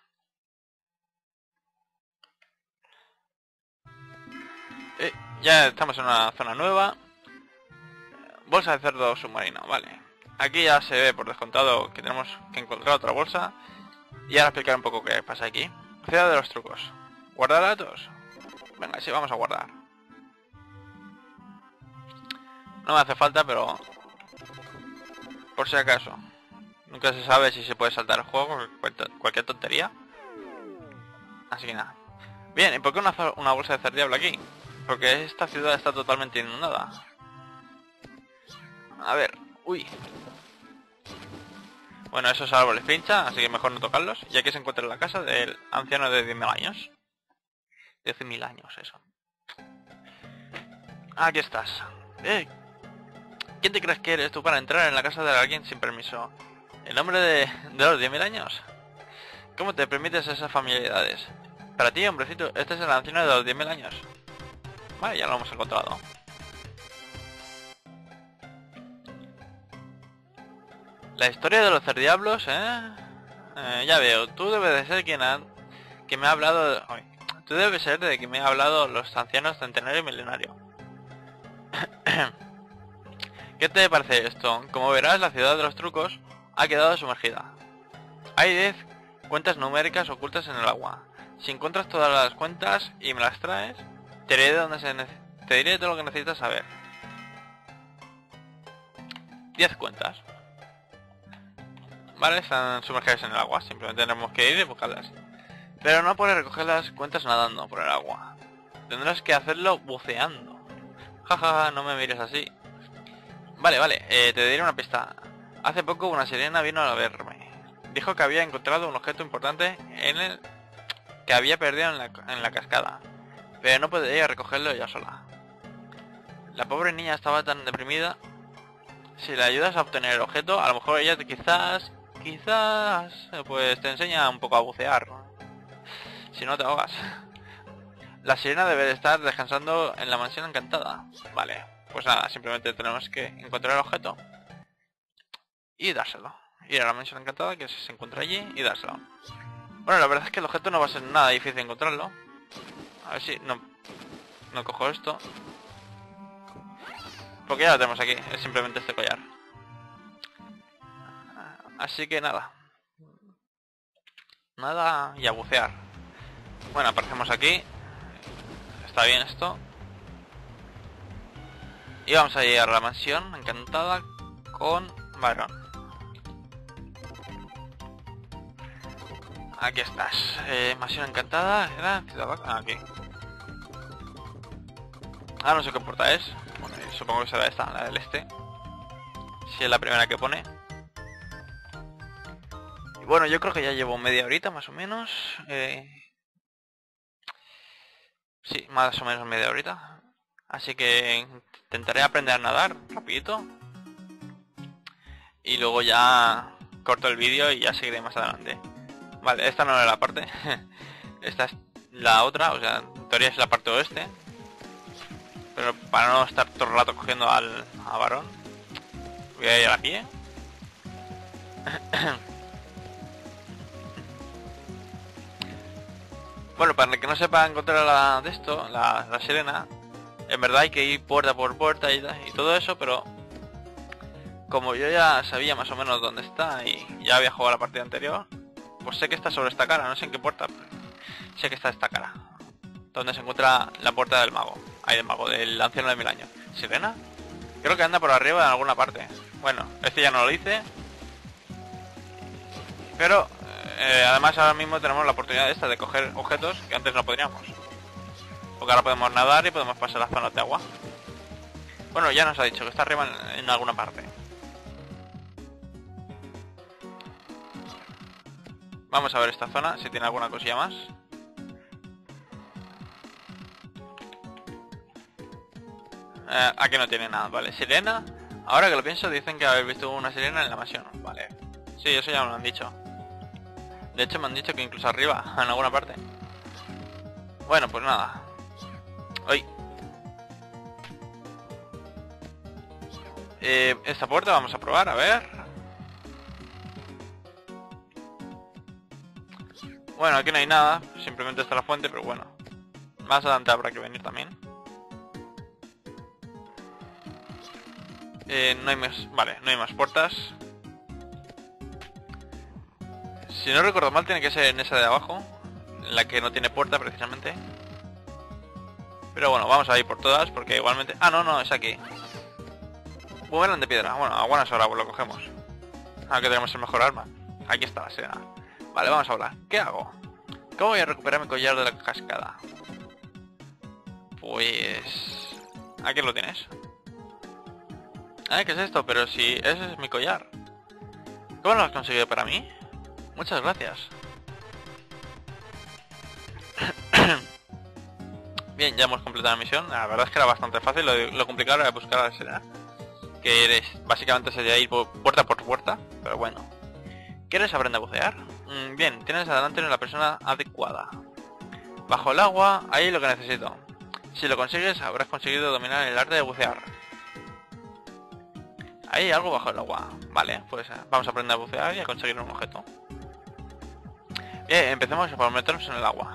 Eh, ya estamos en una zona nueva. Bolsa de cerdo submarino, vale. Aquí ya se ve por descontado que tenemos que encontrar otra bolsa. Y ahora explicar un poco qué pasa aquí. Ciudad de los trucos. ¿Guardar datos? Venga, sí, vamos a guardar. No me hace falta, pero... por si acaso. Nunca se sabe si se puede saltar el juego, cualquier tontería. Así que nada. Bien, ¿y por qué una, una bolsa de cerdiablo aquí? Porque esta ciudad está totalmente inundada. A ver, uy. Bueno, esos árboles pinchan, así que mejor no tocarlos. Y aquí se encuentra la casa del anciano de diez mil años. diez mil años, eso. Aquí estás. Eh, ¿Quién te crees que eres tú para entrar en la casa de alguien sin permiso? ¿El hombre de, de los diez mil años? ¿Cómo te permites esas familiaridades? Para ti, hombrecito, este es el anciano de los diez mil años. Vale, ya lo hemos encontrado. La historia de los cerdiablos, ¿eh? eh ya veo, tú debes de ser quien, ha, quien me ha hablado... De, ay, tú debes ser de quien me ha hablado los ancianos centenario y milenario. ¿Qué te parece esto? Como verás, la ciudad de los trucos ha quedado sumergida. Hay diez cuentas numéricas ocultas en el agua. Si encuentras todas las cuentas y me las traes, te diré, de dónde se te diré todo lo que necesitas saber. diez cuentas. Vale, están sumergidas en el agua, simplemente tenemos que ir y buscarlas. Pero no puedes recoger las cuentas nadando por el agua. Tendrás que hacerlo buceando. Jaja, ja, no me mires así. Vale, vale, eh, te diré una pista. Hace poco una sirena vino a verme. Dijo que había encontrado un objeto importante en el que había perdido en la, en la cascada. Pero no podía recogerlo ella sola. La pobre niña estaba tan deprimida. Si le ayudas a obtener el objeto, a lo mejor ella te, quizás... Quizás... Pues te enseña un poco a bucear. Si no te ahogas. La sirena debe de estar descansando en la mansión encantada. Vale, pues nada, simplemente tenemos que encontrar el objeto y dárselo. Ir a la mansión encantada que se encuentra allí y dárselo. Bueno, la verdad es que el objeto no va a ser nada difícil encontrarlo. A ver si no, no cojo esto. Porque ya lo tenemos aquí, es simplemente este collar. Así que nada. Nada y a bucear. Bueno, aparecemos aquí. Está bien esto. Y vamos a llegar a la mansión encantada con Byron. Aquí estás. Eh, mansión encantada. ¿Era? Ah, aquí. Ah, no sé qué puerta es. Bueno, supongo que será esta, la del este. Si es la primera que pone. Y bueno, yo creo que ya llevo media horita más o menos. Eh... Sí, más o menos media horita. Así que intentaré aprender a nadar rapidito. Y luego ya corto el vídeo y ya seguiré más adelante. Vale, esta no era la parte. Esta es la otra, o sea, en teoría es la parte oeste. Pero para no estar todo el rato cogiendo al a varón, voy a ir a pie. Bueno, para el que no sepa encontrar la de esto, la, la sirena, en verdad hay que ir puerta por puerta y, y todo eso, pero como yo ya sabía más o menos dónde está y ya había jugado la partida anterior, pues sé que está sobre esta cara, no sé en qué puerta, pero sé que está esta cara, donde se encuentra la puerta del mago, ahí del mago, del anciano de mil años. ¿Sirena? Creo que anda por arriba en alguna parte. Bueno, este ya no lo hice, pero eh, además ahora mismo tenemos la oportunidad esta de coger objetos que antes no podríamos. Porque ahora podemos nadar y podemos pasar las zonas de agua. Bueno, ya nos ha dicho que está arriba en, en alguna parte. Vamos a ver esta zona, si tiene alguna cosilla más. Eh, aquí no tiene nada, vale. Sirena. Ahora que lo pienso, dicen que habéis visto una sirena en la mansión. Vale. Sí, eso ya me lo han dicho. De hecho me han dicho que incluso arriba, en alguna parte. Bueno, pues nada. Uy. Eh, esta puerta vamos a probar, a ver. Bueno, aquí no hay nada, simplemente está la fuente, pero bueno. Más adelante habrá que venir también. Eh, no hay más... Vale, no hay más puertas. Si no recuerdo mal, tiene que ser en esa de abajo, en la que no tiene puerta precisamente. Pero bueno, vamos a ir por todas, porque igualmente... Ah, no, no, es aquí. Boomerang de piedra. Bueno, a buenas horas pues lo cogemos. Ahora que tenemos el mejor arma. Aquí está la seda. Vale, vamos a hablar. ¿Qué hago? ¿Cómo voy a recuperar mi collar de la cascada? Pues... Aquí lo tienes. Ah, ¿qué es esto? Pero si ese es mi collar. ¿Cómo lo has conseguido para mí? Muchas gracias. Bien, ya hemos completado la misión. La verdad es que era bastante fácil. Lo, lo complicado era buscar a la escena. Que eres, básicamente sería ir por, puerta por puerta. Pero bueno. ¿Quieres aprender a bucear? Mm, bien, tienes adelante la persona adecuada. Bajo el agua, ahí lo que necesito. Si lo consigues, habrás conseguido dominar el arte de bucear. Hay algo bajo el agua. Vale, pues vamos a aprender a bucear y a conseguir un objeto. Bien, empecemos por meternos en el agua.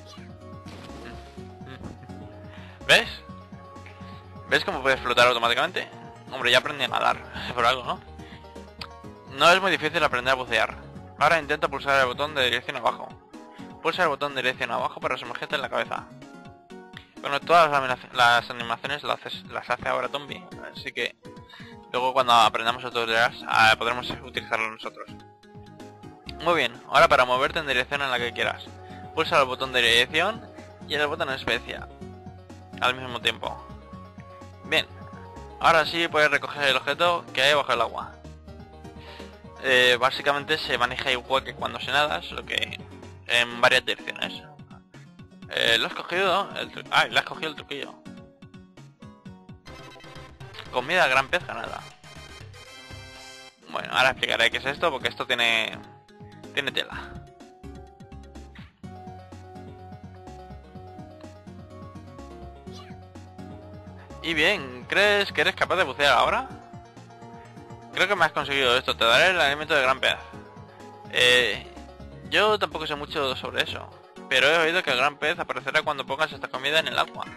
¿Ves? ¿Ves cómo puedes flotar automáticamente? Hombre, ya aprendí a nadar, por algo, ¿no? No es muy difícil aprender a bucear. Ahora intenta pulsar el botón de dirección abajo. Pulsa el botón de dirección abajo para sumergirte en la cabeza. Bueno, todas las, las animaciones las, haces, las hace ahora Tombi, así que luego cuando aprendamos a tutoriales podremos utilizarlo nosotros. Muy bien, ahora para moverte en dirección en la que quieras. Pulsa el botón de dirección y el botón especia al mismo tiempo. Bien, ahora sí puedes recoger el objeto que hay bajo el agua. Eh, básicamente se maneja igual que cuando se nada, solo que en varias direcciones. Eh, ¿Lo has cogido? El ah, le has cogido el truquillo. Comida gran pez ganada. Bueno, ahora explicaré qué es esto, porque esto tiene... Tiene tela. Y bien, ¿crees que eres capaz de bucear ahora? Creo que me has conseguido esto, te daré el alimento de gran pez. Eh, yo tampoco sé mucho sobre eso, pero he oído que el gran pez aparecerá cuando pongas esta comida en el agua.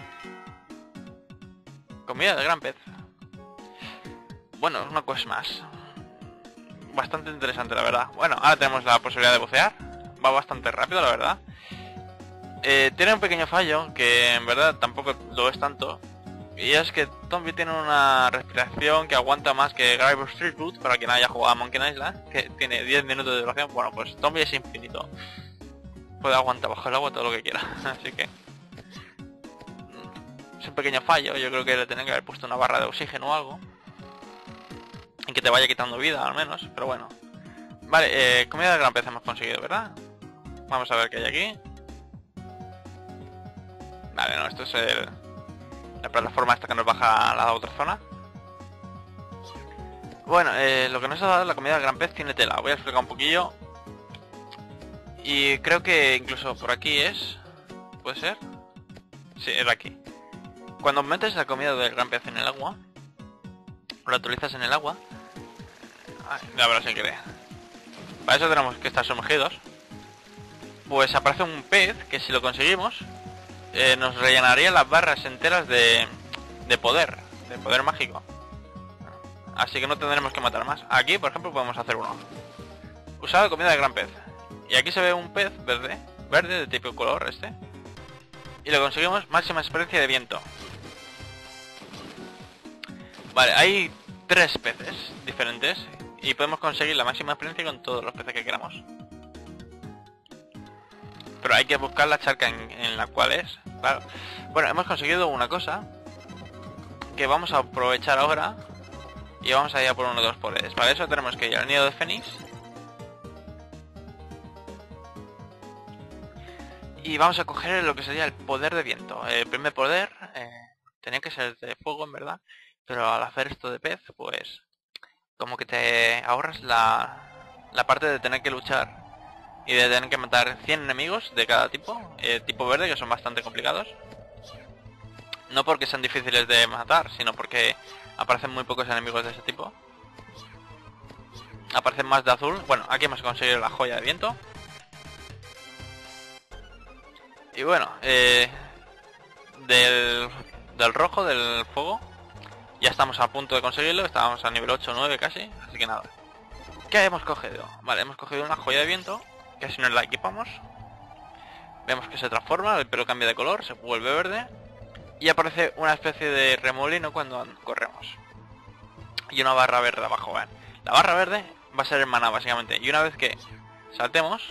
Comida de gran pez. Bueno, una cosa más. Bastante interesante, la verdad. Bueno, ahora tenemos la posibilidad de bucear. Va bastante rápido, la verdad. Eh, tiene un pequeño fallo, que en verdad tampoco lo es tanto. Y es que Tombi tiene una respiración que aguanta más que Gravity Street Boot, para quien haya jugado a Monkey Island, que tiene diez minutos de duración. Bueno, pues Tombi es infinito. Puede aguantar bajo el agua todo lo que quiera. Así que... es un pequeño fallo. Yo creo que le tienen que haber puesto una barra de oxígeno o algo. Y que te vaya quitando vida, al menos. Pero bueno. Vale, eh, comida de gran pez hemos conseguido, ¿verdad? Vamos a ver qué hay aquí. Vale, no, esto es el... la plataforma esta que nos baja a la otra zona. Bueno, eh, lo que nos ha dado la comida de gran pez tiene tela. Voy a explicar un poquillo. Y creo que incluso por aquí es... ¿puede ser? Sí, era aquí. Cuando metes la comida del gran pez en el agua, lo actualizas en el agua. Ay, ya verás sin querer. Para eso tenemos que estar sumergidos. Pues aparece un pez que si lo conseguimos eh, nos rellenaría las barras enteras de, de poder, de poder mágico. Así que no tendremos que matar más. Aquí, por ejemplo, podemos hacer uno. Usar comida de gran pez. Y aquí se ve un pez verde, verde de tipo color este. Y lo conseguimos máxima experiencia de viento. Vale, hay tres peces diferentes y podemos conseguir la máxima experiencia con todos los peces que queramos. Pero hay que buscar la charca en, en la cual es, claro. Bueno, hemos conseguido una cosa que vamos a aprovechar ahora y vamos a ir a por uno de los poderes. Para eso tenemos que ir al nido de Fénix y vamos a coger lo que sería el poder de viento. El primer poder eh, tenía que ser de fuego, en verdad, pero al hacer esto de pez, pues como que te ahorras la, la parte de tener que luchar y de tener que matar cien enemigos de cada tipo, eh, tipo verde, que son bastante complicados. No porque sean difíciles de matar, sino porque aparecen muy pocos enemigos de ese tipo. Aparecen más de azul. Bueno, aquí hemos conseguido la joya de viento. Y bueno, eh, del, del rojo, del fuego, Ya estamos a punto de conseguirlo, estábamos a nivel ocho o nueve casi, así que nada. ¿Qué hemos cogido? Vale, hemos cogido una joya de viento, que si nos la equipamos, vemos que se transforma, el pelo cambia de color, se vuelve verde, y aparece una especie de remolino cuando corremos. Y una barra verde abajo, ¿ven? La barra verde va a ser el maná, básicamente, y una vez que saltemos,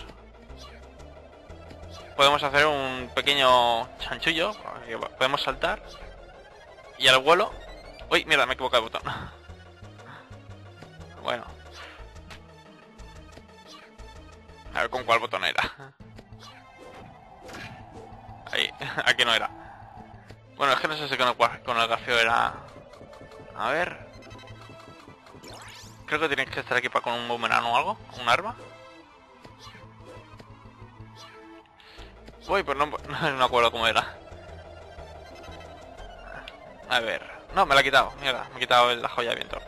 podemos hacer un pequeño chanchullo, podemos saltar, y al vuelo... Uy, mierda, me he equivocado de botón. Bueno. A ver con cuál botón era. Ahí, aquí no era. Bueno, es que no sé si con el, con el gafio era... A ver... Creo que tienes que estar equipado con un boomerang o algo, un arma. Uy, pues no, no me acuerdo cómo era. A ver... No, me la he quitado, mierda, me he quitado la joya de viento.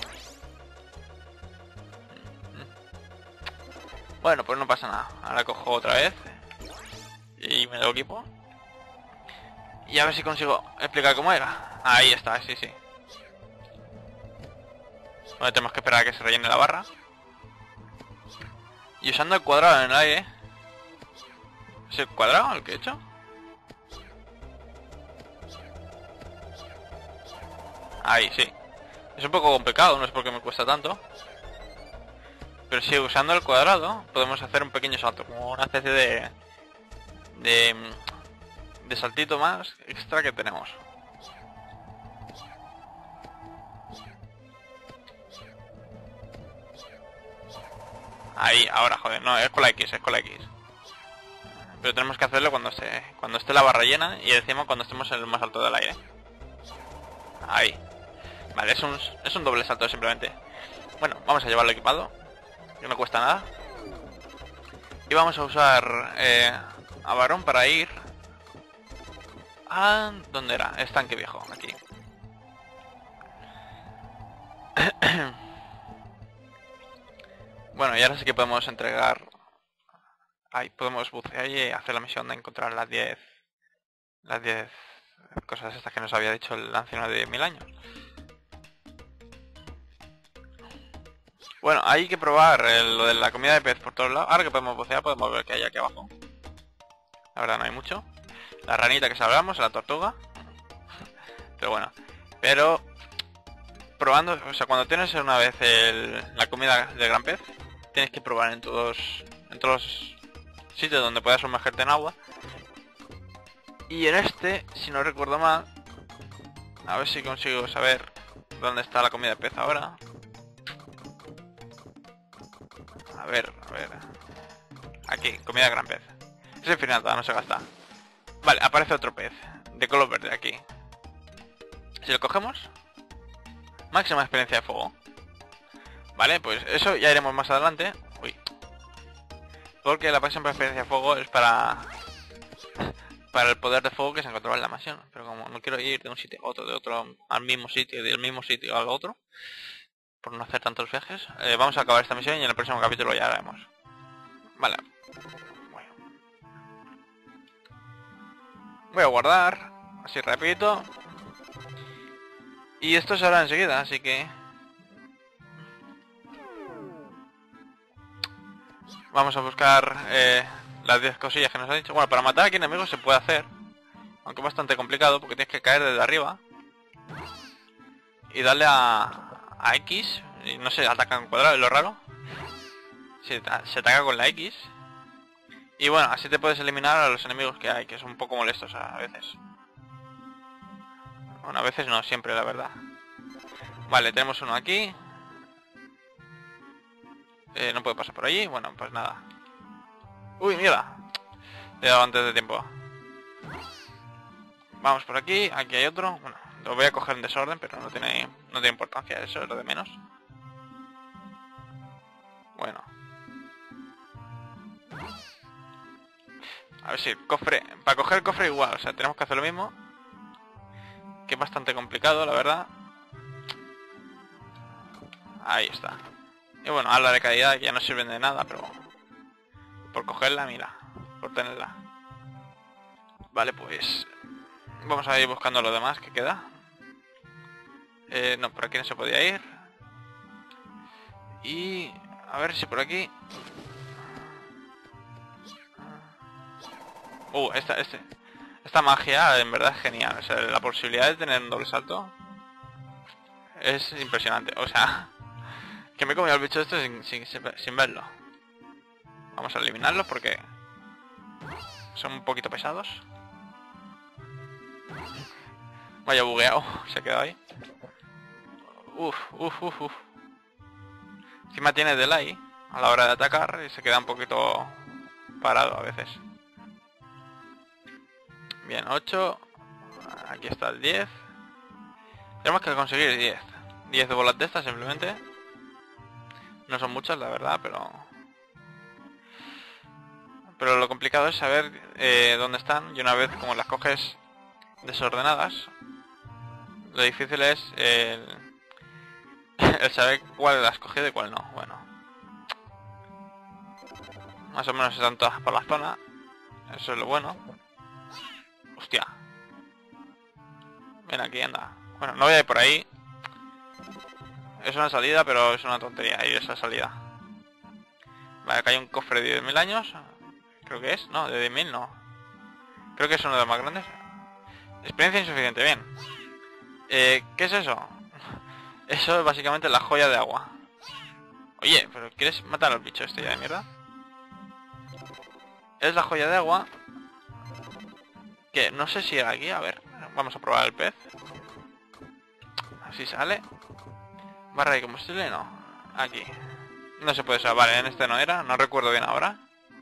Bueno, pues no pasa nada. Ahora cojo otra vez y me lo equipo. Y a ver si consigo explicar cómo era. Ahí está, sí, sí. Bueno, tenemos que esperar a que se rellene la barra. Y usando el cuadrado en el aire. ¿Es el cuadrado el que he hecho? Ahí, sí. Es un poco complicado, no es porque me cuesta tanto. Pero sí, usando el cuadrado podemos hacer un pequeño salto, como una especie de... De, de saltito más extra que tenemos. Ahí, ahora, joder, no, es con la X, es con la X. Pero tenemos que hacerlo cuando esté, cuando esté la barra llena y encima cuando estemos en el más alto del aire. Ahí. Vale, es un, es un doble salto simplemente. Bueno, vamos a llevarlo equipado, que no cuesta nada. Y vamos a usar eh, a Varón para ir a... ¿Dónde era? Estanque viejo, aquí. Bueno, y ahora sí que podemos entregar... Ahí podemos bucear y hacer la misión de encontrar las diez... Las diez cosas estas que nos había dicho el anciano de mil años. Bueno, hay que probar el, lo de la comida de pez por todos lados. Ahora que podemos bucear podemos ver que hay aquí abajo. La verdad no hay mucho. La ranita que sabramos, la tortuga. Pero bueno. Pero... Probando, o sea, cuando tienes una vez el, la comida del gran pez, tienes que probar en todos, en todos los sitios donde puedas sumergirte en agua. Y en este, si no recuerdo mal, a ver si consigo saber dónde está la comida de pez ahora. A ver, a ver. Aquí, comida de gran pez. Es infinita, no se gasta. Vale, aparece otro pez de color verde aquí. Si lo cogemos, máxima experiencia de fuego. Vale, pues eso ya iremos más adelante. Uy. Porque la máxima experiencia de fuego es para... Para el poder de fuego que se encontraba en la mansión. Pero como no quiero ir de un sitio a otro, de otro al mismo sitio, del mismo sitio al otro, por no hacer tantos viajes, eh, vamos a acabar esta misión y en el próximo capítulo ya haremos. Vale. Bueno. Voy a guardar, así rapidito. Y esto se hará enseguida, así que... Vamos a buscar eh, las diez cosillas que nos ha dicho. Bueno, para matar aquí enemigos se puede hacer. Aunque es bastante complicado porque tienes que caer desde arriba. Y darle a... A X. Y no sé, atacan en cuadrado, es lo raro. Se, se ataca con la X. Y bueno, así te puedes eliminar a los enemigos que hay, que son un poco molestos a veces. Bueno, a veces no, siempre la verdad. Vale, tenemos uno aquí. Eh, no puede pasar por allí. Bueno, pues nada. Uy, mierda. Le he dado antes de tiempo. Vamos por aquí. Aquí hay otro. Bueno, lo voy a coger en desorden, pero no tiene, no tiene importancia. Eso es lo de menos. Bueno. A ver si el cofre... Para coger el cofre igual. O sea, tenemos que hacer lo mismo. Que es bastante complicado, la verdad. Ahí está. Y bueno, habla de calidad que ya no sirven de nada, pero... Por cogerla, mira. Por tenerla. Vale, pues... Vamos a ir buscando lo demás que queda. Eh, no, por aquí no se podía ir. Y... a ver si por aquí... Uh, esta, este, esta magia en verdad es genial. O sea, la posibilidad de tener un doble salto es impresionante. O sea, que me he comido el bicho esto sin, sin, sin verlo. Vamos a eliminarlos porque son un poquito pesados. Vaya bugueado, se quedó ahí. Uf, uf, uf, uf. Encima tiene delay a la hora de atacar y se queda un poquito parado a veces. Bien, ocho. Aquí está el diez. Tenemos que conseguir diez. diez de bolas de estas simplemente. No son muchas, la verdad, pero... Pero lo complicado es saber eh, dónde están y una vez como las coges desordenadas, lo difícil es el, el saber cuál las has cogido y cuál no. Bueno, más o menos están todas por la zona. Eso es lo bueno. Hostia. Ven aquí, anda. Bueno, no voy a ir por ahí. Es una salida, pero es una tontería ir esa salida. Vale, acá hay un cofre de diez mil años. Creo que es, no, de diez mil no. Creo que es uno de los más grandes. Experiencia insuficiente, bien. Eh, ¿qué es eso? Eso es básicamente la joya de agua. Oye, pero ¿quieres matar al bicho este ya de mierda? Es la joya de agua. Que no sé si era aquí, a ver. Vamos a probar el pez. Así sale. Barra de combustible, no. Aquí. No se puede usar, vale, en este no era. No recuerdo bien ahora.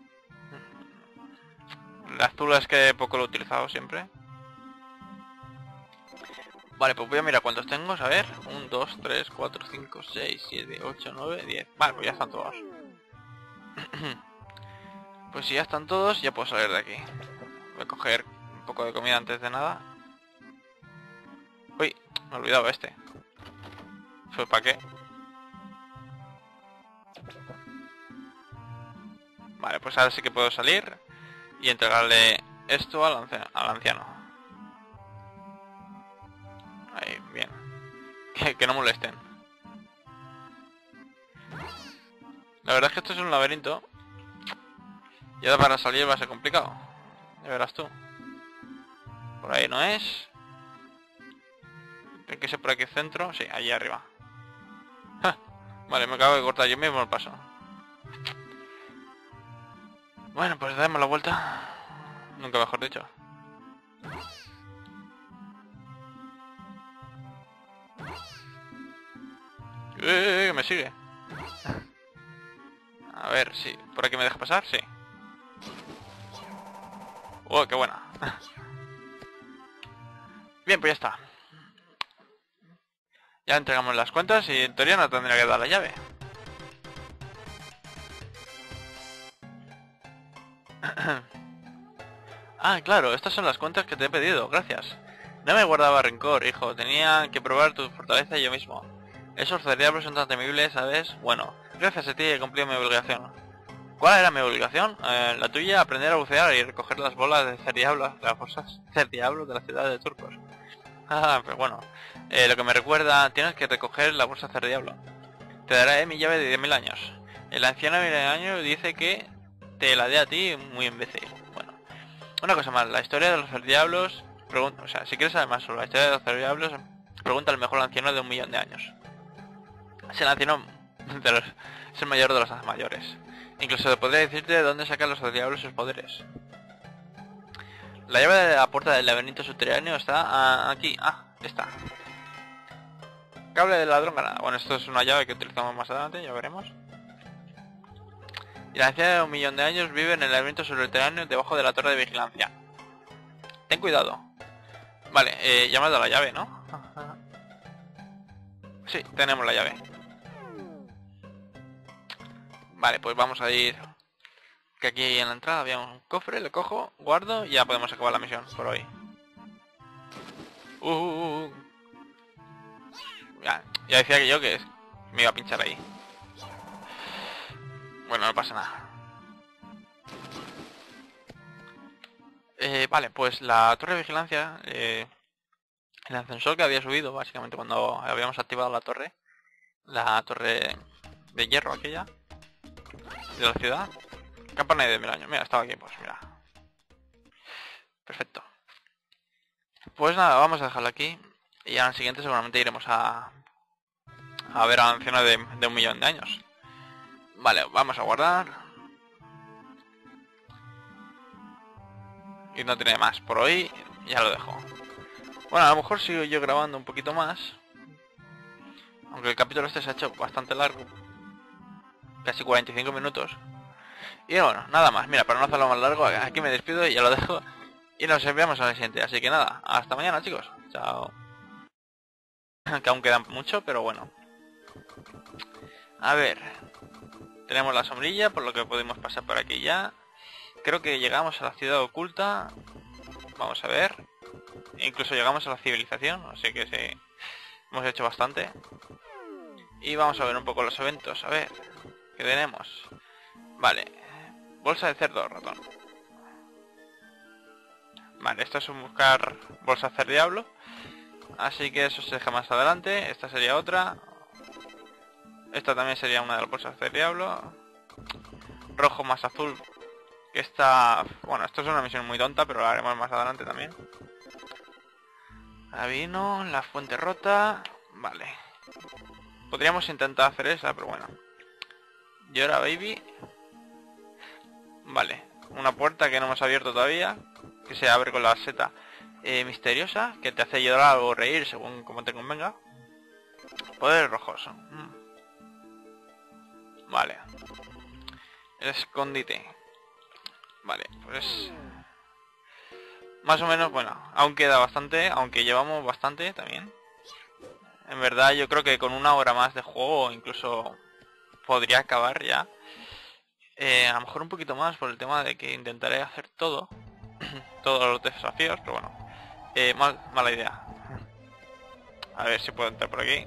La azul es que poco lo he utilizado siempre. Vale, pues voy a mirar cuántos tengo, a ver. uno, dos, tres, cuatro, cinco, seis, siete, ocho, nueve, diez. Vale, pues ya están todos. Pues si ya están todos, ya puedo salir de aquí. Voy a coger un poco de comida antes de nada. Uy, me he olvidado este. ¿Fue para qué? Vale, pues ahora sí que puedo salir y entregarle esto al anciano. Al anciano. Ahí, bien. Que, que no molesten. La verdad es que esto es un laberinto. Y ahora para salir va a ser complicado. Ya verás tú. Por ahí no es. Tiene que ser por aquí centro. Sí, allí arriba. ¡Ja! Vale, me acabo de cortar yo mismo el paso. Bueno, pues damos la vuelta. Nunca mejor dicho. ¡Eh, eh, me sigue! A ver, sí. ¿Por aquí me deja pasar? Sí. ¡Oh, qué buena! Bien, pues ya está. Ya entregamos las cuentas y en teoría no tendría que dar la llave. Ah, claro, estas son las cuentas que te he pedido, gracias. No me guardaba rencor, hijo, tenía que probar tu fortaleza yo mismo. Esos cerebros son tan temibles, ¿sabes? Bueno, gracias a ti he cumplido mi obligación. ¿Cuál era mi obligación? Eh, la tuya, aprender a bucear y recoger las bolas de cerdiablo de las bolsas cerdiablo de la ciudad de Turcos. Ah, pero bueno, eh, lo que me recuerda, tienes que recoger la bolsa cerdiablo. Te daré mi llave de diez mil años. El anciano de mil años dice que te la dé a ti, muy imbécil. Bueno, una cosa más, la historia de los cerdiablos, pregunta, o sea, si quieres saber más sobre la historia de los cerdiablos, pregunta al mejor anciano de un millón de años. Es el anciano de los, es el mayor de los mayores. Incluso podría decirte de dónde sacan los cerdiablos sus poderes. La llave de la puerta del laberinto subterráneo está ah, aquí. Ah, está. Cable del ladrón ganada. Bueno, esto es una llave que utilizamos más adelante, ya veremos. Y la anciana de un millón de años vive en el laberinto subterráneo debajo de la torre de vigilancia. Ten cuidado. Vale, eh, ya me has dado la llave, ¿no? Sí, tenemos la llave. Vale, pues vamos a ir... Que aquí en la entrada había un cofre, lo cojo, guardo y ya podemos acabar la misión por hoy. Uh, uh, uh. Ya, ya decía que yo que me iba a pinchar ahí. Bueno, no pasa nada. Eh, vale, pues la torre de vigilancia... Eh, el ascensor que había subido, básicamente cuando habíamos activado la torre. La torre de hierro aquella. De la ciudad. Campana de mil años. Mira, estaba aquí, pues mira. Perfecto. Pues nada, vamos a dejarlo aquí. Y al siguiente seguramente iremos a... A ver a la anciana de, de un millón de años. Vale, vamos a guardar. Y no tiene más. Por hoy ya lo dejo. Bueno, a lo mejor sigo yo grabando un poquito más. Aunque el capítulo este se ha hecho bastante largo. Casi cuarenta y cinco minutos. Y bueno, nada más. Mira, para no hacerlo más largo, aquí me despido y ya lo dejo. Y nos enviamos a la siguiente. Así que nada, hasta mañana, chicos. Chao. Que aún queda mucho, pero bueno. A ver. Tenemos la sombrilla, por lo que podemos pasar por aquí ya. Creo que llegamos a la ciudad oculta. Vamos a ver. Incluso llegamos a la civilización, así que sí. Hemos hecho bastante. Y vamos a ver un poco los eventos. A ver. ¿Qué tenemos? Vale. Bolsa de cerdo, ratón. Vale, esto es un buscar bolsa hacer diablo. Así que eso se deja más adelante. Esta sería otra. Esta también sería una de las bolsas hacer diablo. Rojo más azul. Que esta... Bueno, esto es una misión muy tonta, pero la haremos más adelante también. Vino, la fuente rota. Vale. Podríamos intentar hacer esa, pero bueno. Llora baby. Vale. Una puerta que no hemos abierto todavía. Que se abre con la seta eh, misteriosa. Que te hace llorar o reír según como te convenga. Poder rojoso. Mm. Vale. El escondite. Vale, pues... Más o menos, bueno, aún queda bastante, aunque llevamos bastante también. En verdad yo creo que con una hora más de juego incluso podría acabar ya. Eh, a lo mejor un poquito más por el tema de que intentaré hacer todo. Todos los desafíos, pero bueno. Eh, mal, mala idea. A ver si puedo entrar por aquí.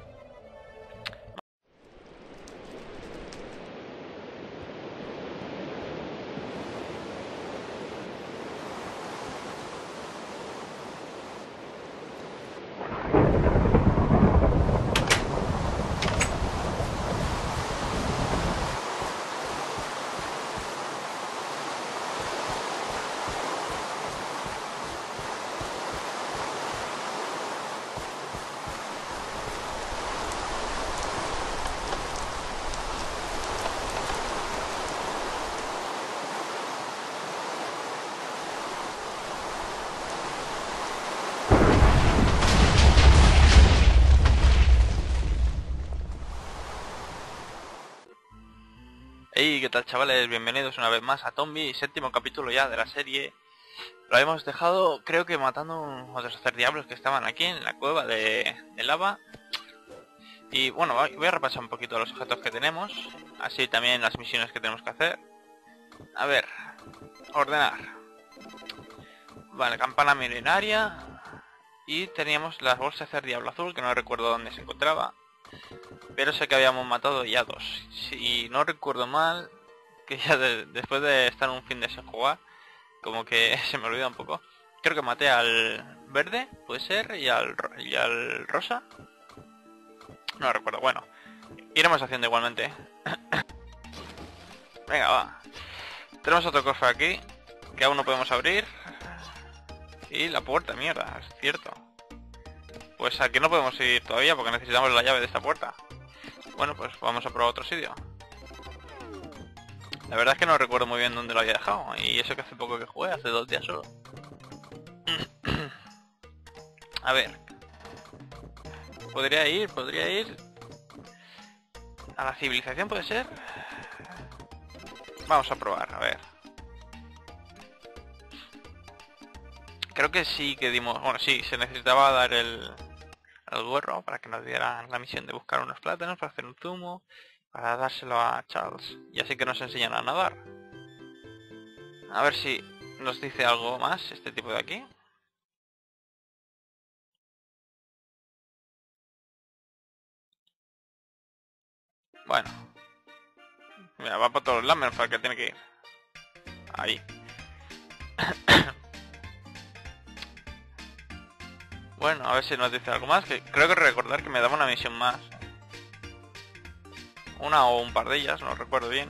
Hey, ¿qué tal chavales? Bienvenidos una vez más a Tombi, séptimo capítulo ya de la serie. Lo habíamos dejado, creo que matando unos hacer diablos que estaban aquí en la cueva de, de lava. Y bueno, voy a repasar un poquito los objetos que tenemos, así también las misiones que tenemos que hacer. A ver, ordenar. Vale, campana milenaria. Y teníamos las bolsas de hacer diablo azul, que no recuerdo dónde se encontraba. Pero sé que habíamos matado ya dos. Si no recuerdo mal, que ya de, después de estar un fin de sin jugar, como que se me olvida un poco. Creo que maté al verde, puede ser, y al, y al rosa. No recuerdo, bueno. Iremos haciendo igualmente. Venga, va. Tenemos otro cofre aquí, que aún no podemos abrir. Y la puerta, mierda, es cierto. Pues aquí no podemos ir todavía porque necesitamos la llave de esta puerta. Bueno, pues vamos a probar otro sitio. La verdad es que no recuerdo muy bien dónde lo había dejado. Y eso que hace poco que jugué, hace dos días solo. A ver. Podría ir, podría ir... ¿A la civilización puede ser? Vamos a probar, a ver. Creo que sí que dimos... Bueno, sí, se necesitaba dar el... al gorro para que nos dieran la misión de buscar unos plátanos para hacer un zumo, para dárselo a Charles y así que nos enseñan a nadar. A ver si nos dice algo más este tipo de aquí. Bueno, mira, va por todos lados menos para el que tiene que ir. Ahí. Bueno, a ver si nos dice algo más, que creo que recordar que me daba una misión más. Una o un par de ellas, no recuerdo bien.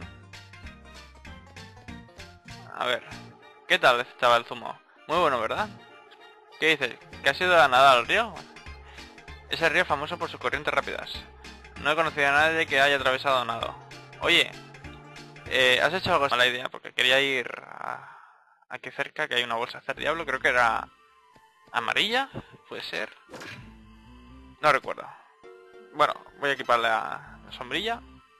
A ver, ¿qué tal estaba el zumo? Muy bueno, ¿verdad? ¿Qué dices? ¿Que has ido a nadar al río? Ese río es famoso por sus corrientes rápidas. No he conocido a nadie que haya atravesado nado. Oye, eh, ¿has hecho algo mala idea? Porque quería ir a... aquí cerca, que hay una bolsa de hacer diablo, creo que era amarilla, puede ser. No recuerdo. Bueno, voy a equipar la, la sombrilla.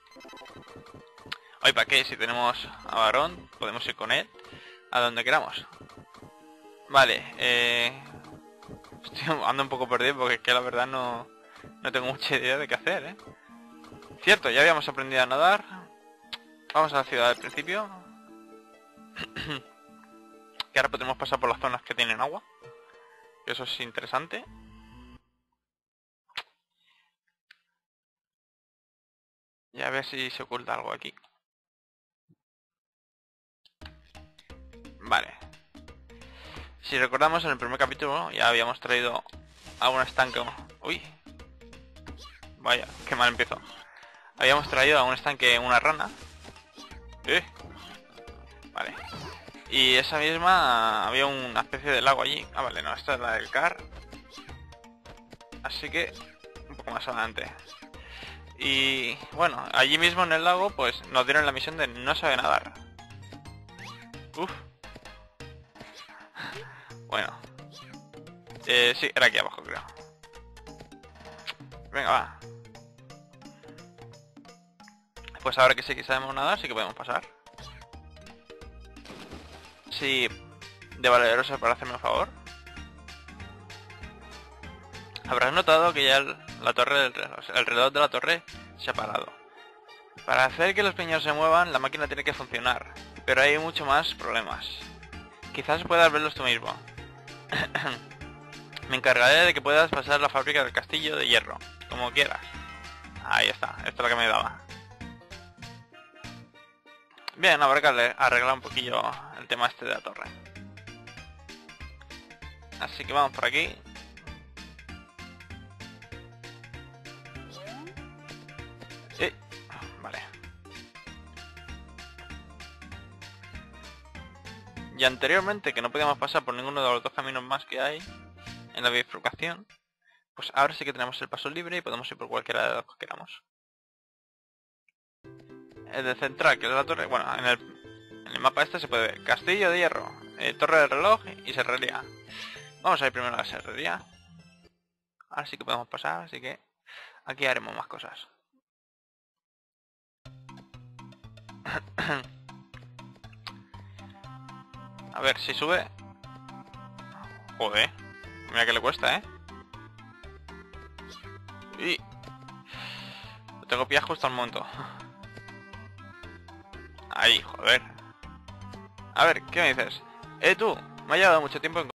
Oye, ¿para qué? Si tenemos a Varón, podemos ir con él a donde queramos. Vale, eh... estoy ando un poco perdido porque es que la verdad no, no tengo mucha idea de qué hacer, ¿eh? Cierto, ya habíamos aprendido a nadar. Vamos a la ciudad del principio. Que ahora podemos pasar por las zonas que tienen agua. Eso es interesante. Y a ver si se oculta algo aquí. Vale. Si recordamos, en el primer capítulo ya habíamos traído a un estanque... Uy. Vaya, qué mal empiezo. Habíamos traído a un estanque una rana. Eh. Vale. Y esa misma había una especie de lago allí. Ah, vale, no, esta es la del car. Así que un poco más adelante. Y bueno, allí mismo en el lago pues nos dieron la misión de no saber nadar. Uf. Bueno. Eh, sí, era aquí abajo, creo. Venga, va. Pues ahora que sí que sabemos nadar, sí que podemos pasar. Sí, de valerosa para hacerme un favor. Habrás notado que ya el, la torre del reloj, el reloj de la torre se ha parado. Para hacer que los piñones se muevan, la máquina tiene que funcionar. Pero hay mucho más problemas. Quizás puedas verlos tú mismo. Me encargaré de que puedas pasar la fábrica del castillo de hierro, como quieras. Ahí está, esto es lo que me daba. Bien, habrá que arreglar un poquillo el tema este de la torre. Así que vamos por aquí. Sí, vale. Y anteriormente, que no podíamos pasar por ninguno de los dos caminos más que hay en la bifurcación, pues ahora sí que tenemos el paso libre y podemos ir por cualquiera de los que queramos. El de central, que es la torre, bueno, en el, en el mapa este se puede ver castillo de hierro, eh, torre del reloj y serrería. Vamos a ir primero a la serrería. Ahora sí que podemos pasar, así que aquí haremos más cosas. A ver si sube. Joder, mira que le cuesta, eh. Y lo tengo pillado justo al momento. Ahí, joder. A ver, ¿qué me dices? Eh, tú, me ha llevado mucho tiempo en